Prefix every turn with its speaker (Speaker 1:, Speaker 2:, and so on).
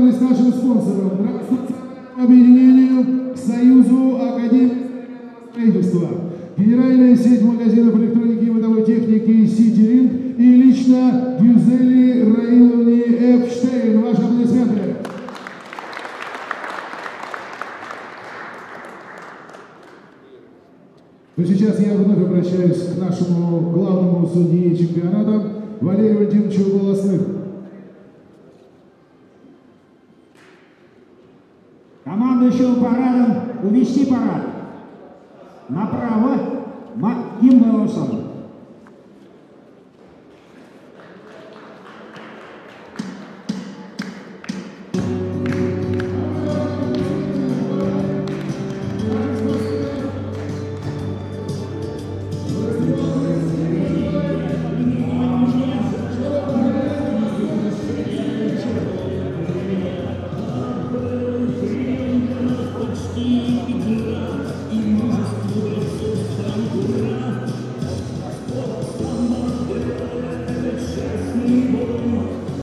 Speaker 1: благодарность нашим спонсорам, транснациональному объединению Союзу Академии строительства, Генеральная сеть магазинов электроники и бытовой техники «Ситилинк» и лично Гюзели Раиловне Эпштейн. Ваши аплодисменты. Ну, сейчас я вновь обращаюсь к нашему главному судье чемпионата Валерию Валентиновичу Волосных.
Speaker 2: Командующему парадом увести парад. Направо Маким Белосов.